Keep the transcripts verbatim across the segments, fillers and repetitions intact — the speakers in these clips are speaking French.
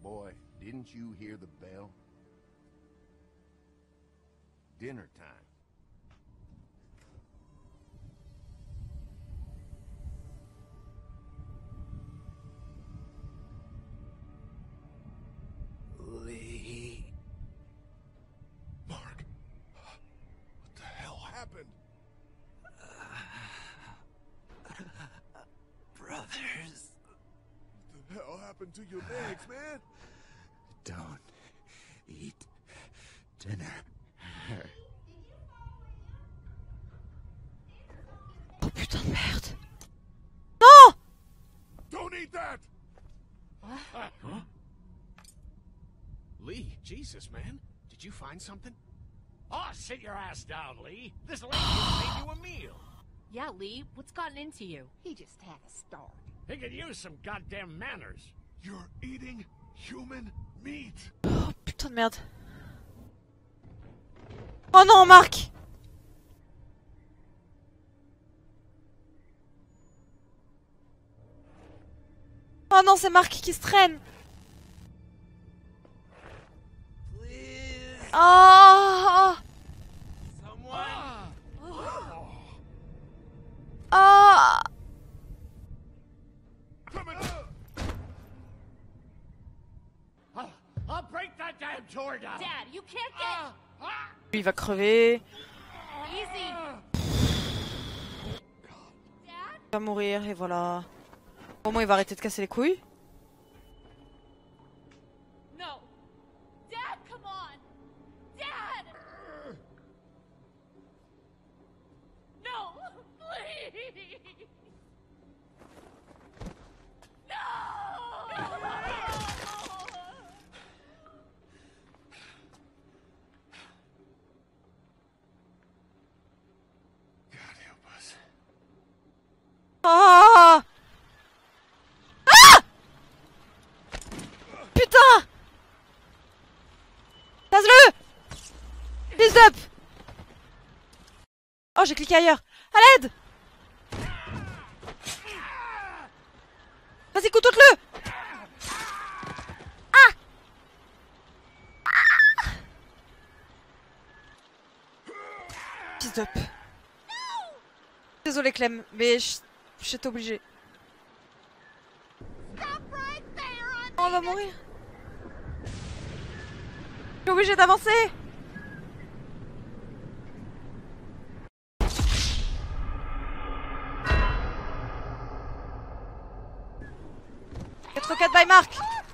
Boy, didn't you hear the bell? Dinner time. Lee. Mark. What the hell happened? Brothers. What the hell happened to your legs, man? Don't eat dinner. Oh putain de merde. Non! Don't eat that! What? Huh? Lee, Jesus, man. Did you find something? Oh, sit your ass down, Lee. This lady just made you a meal. Yeah, Lee, what's gotten into you? He just had a start. He could use some goddamn manners. You're eating human meat. Oh putain de merde. Oh non, Marc! Oh non, c'est Marc qui se traîne. Oh! Someone. Oh! Oh! I'll, I'll break that damn door down. Dad, you can't get... Lui, il va crever. Easy. Il va mourir et voilà. Au moins il va arrêter de casser les couilles. No. Dad, come on. Dad. No, please. No. God help us. Ah! Ah! Putain! Tasse-le! Fils up! Oh, j'ai cliqué ailleurs. À l'aide! Vas-y, couteau-le! Ah! Ah! Fils up. Désolé Clem, mais je... j'étais obligée. Oh, on va mourir. Je suis obligée d'avancer. quatre quatre by Marc.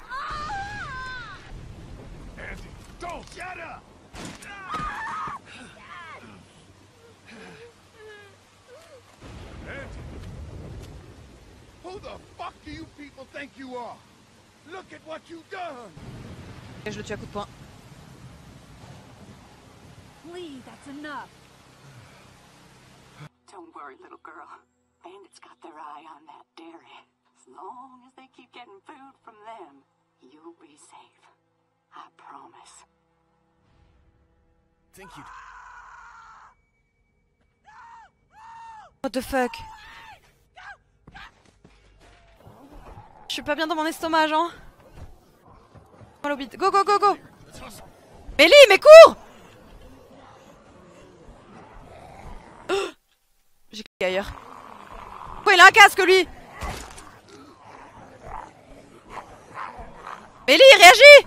Andy, don't get up! Andy! Who the fuck do you people think you are? Look at what you've done! Et je le tue à coup de poing. Lee, that's enough. Don't worry, little girl. Bandits got their eye on that dairy. As long as they keep getting food from them, you'll be safe. I promise. Think you'd... What the fuck? Je suis pas bien dans mon estomac, genre. Go, go, go, go! Mais Lee, mais cours! Oh, j'ai cliqué ailleurs. Oh, il a un casque, lui! Mais Lee, réagis!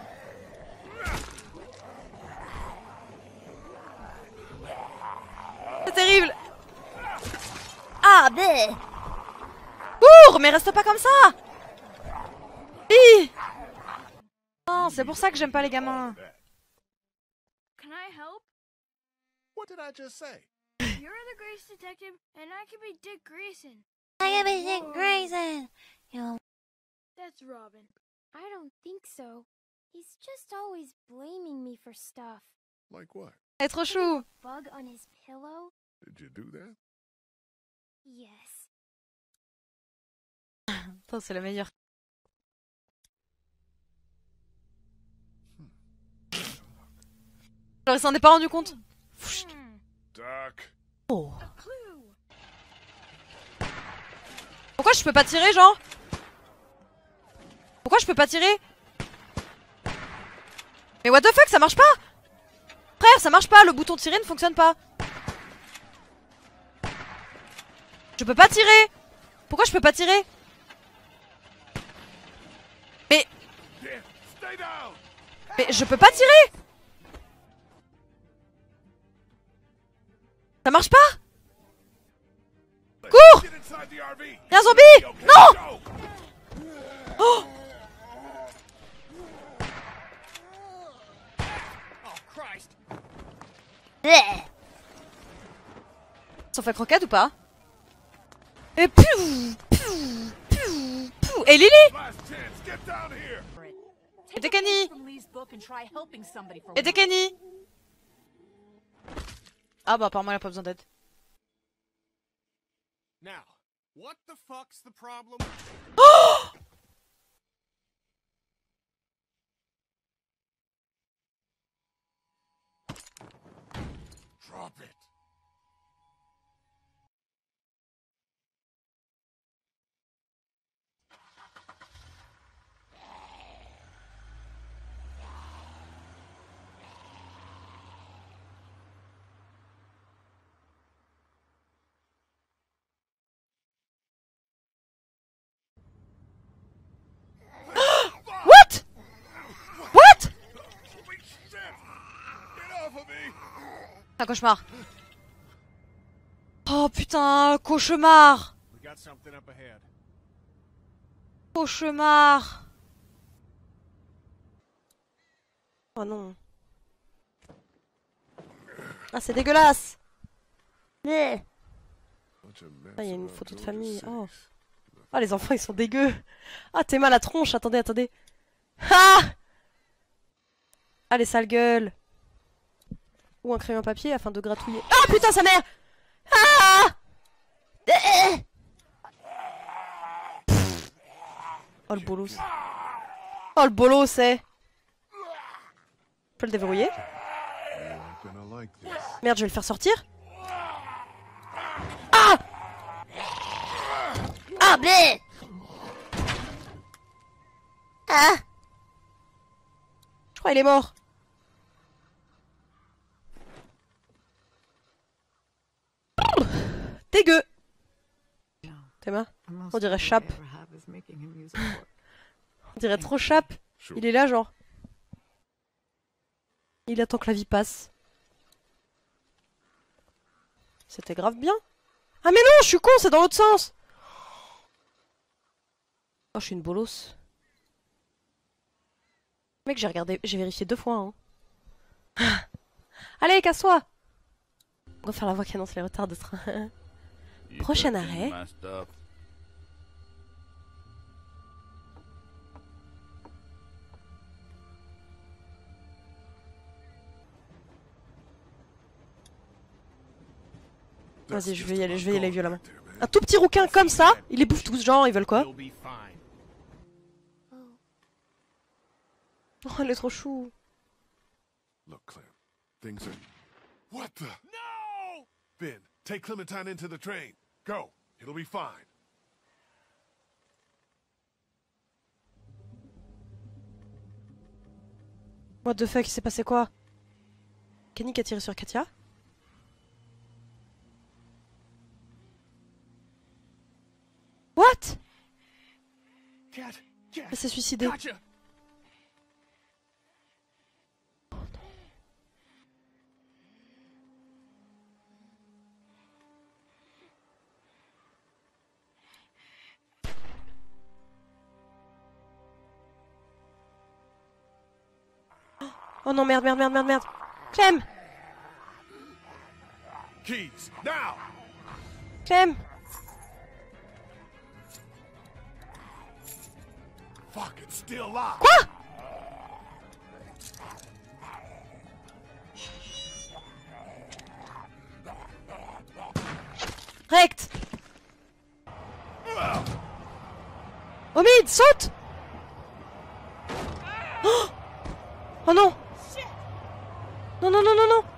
C'est terrible! Ah, bé! Cours! Mais reste pas comme ça! Lee! Non, c'est pour ça que j'aime pas les gamins. Can I help? What did I just say? You're the Grace Detective, and I can be Dick Grayson. I can be Dick Grayson. You... That's Robin. I don't think so. He's just always blaming me for stuff. Like what? Elle est trop chou. Bug on his pillow? Did you do that? Yes. Attends, c'est la meilleure. Genre, il s'en est pas rendu compte. Doc. Oh. Pourquoi je peux pas tirer, genre? Pourquoi je peux pas tirer? Mais what the fuck, ça marche pas! Frère, ça marche pas, le bouton tirer ne fonctionne pas. Je peux pas tirer. Pourquoi je peux pas tirer? Mais... Mais je peux pas tirer. Ça marche pas. Cours. Y'a un zombie. Non. Oh. Ça fait croquette ou pas? Et piou, piou, piou, piou. Et Lily. Et Dekani. Et Dekani. Ah bah apparemment elle a pas besoin d'aide. Now, what the fuck's the problem? Oh. Drop it. What? What? Un cauchemar. Oh putain, cauchemar. Cauchemar. Oh non. Ah c'est dégueulasse. Yeah. Ah il y a une photo de famille. Oh. Ah les enfants ils sont dégueux. Ah t'es mal à la tronche, attendez, attendez. Ah. Ah les sales gueules. Ou un crayon papier afin de gratouiller. Ah putain sa mère. Ah. Oh le bolos. Oh le bolos c'est. Je peux le déverrouiller? Merde, je vais le faire sortir. Ah. Ah blé. Ah. Je crois qu'il est mort. Dégueu. Théma, on dirait Chape. On dirait trop Chape. Il est là genre. Il attend que la vie passe. C'était grave bien. Ah mais non, je suis con, c'est dans l'autre sens. Oh, je suis une bolos. Mec, j'ai regardé, j'ai vérifié deux fois. Hein. Allez, casse-toi. On va faire la voix qui annonce les retards de train. Prochain arrêt. Vas-y, je vais y aller, je vais y aller violemment. Un tout petit rouquin comme ça, ils les bouffent tous, genre, ils veulent quoi? Oh, elle est trop chou. Look, Clem, things are... What the? No! Ben, take Clementine into the train. Go. It'll be fine. What the fuck, il s'est passé quoi? Kenny qui a tiré sur Katia? What? Elle s'est suicidée. Oh non, merde, merde, merde, merde, merde. Clem. Keys, now. Clem. Fuck, it's still locked. Quoi? Rect. Omid, saute. Oh, oh non. Non, non, non, non, non.